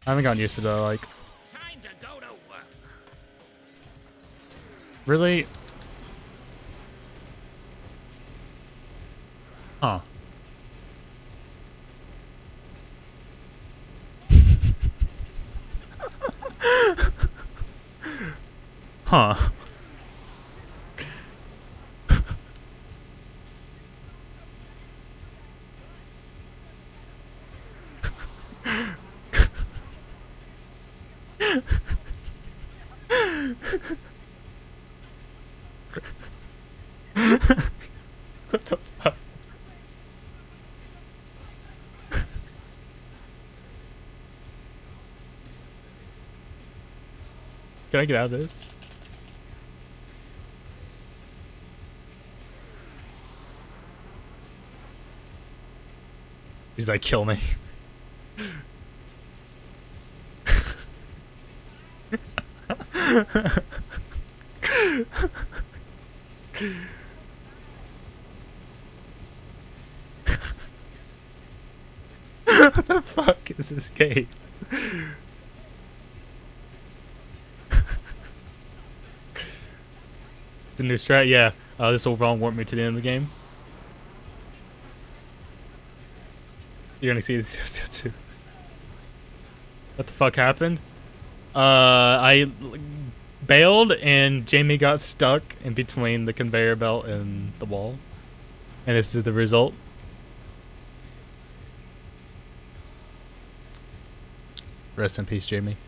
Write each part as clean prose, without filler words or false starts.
I haven't gotten used to the, like... Time to go to work. Really? Huh. Huh. What the fuck? Can I get out of this? He's like, kill me. What the fuck is this game? It's a new strat, yeah. This will warp me to the end of the game. You're gonna see this too. What the fuck happened? I bailed and Jamie got stuck in between the conveyor belt and the wall. And this is the result. Rest in peace, Jamie.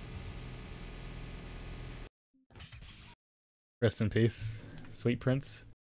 Rest in peace, sweet prince.